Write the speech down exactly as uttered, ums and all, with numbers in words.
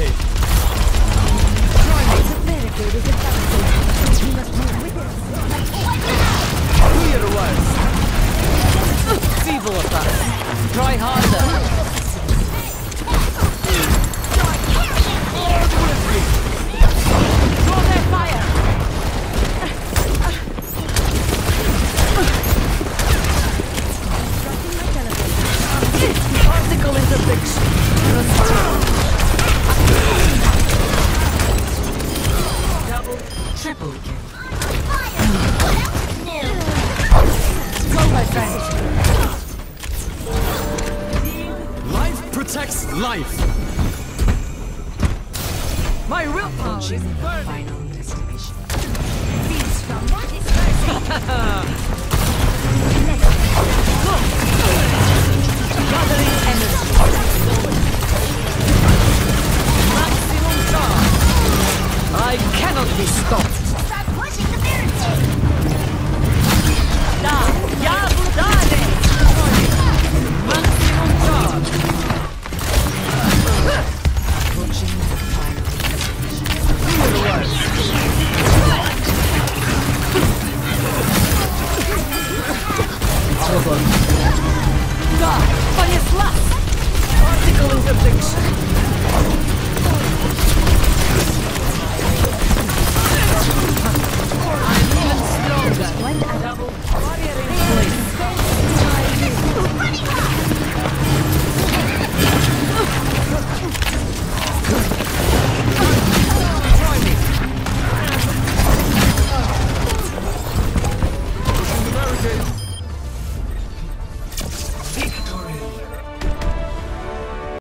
barricade. The barricade is advancing. We must move with it. Clear was. Feeble of us. Try harder. Draw their fire. Particle interdiction. Double, triple kill. Go, my friend. Life protects life. My willpower is burning. Final destination. Feast from what is mercy. Gathering energy. Maximum charge. I cannot be stopped. Start pushing the barricade. Da, ya, dale. Maximum charge. Approaching the final destination. Da, понеслась. Particle interdiction.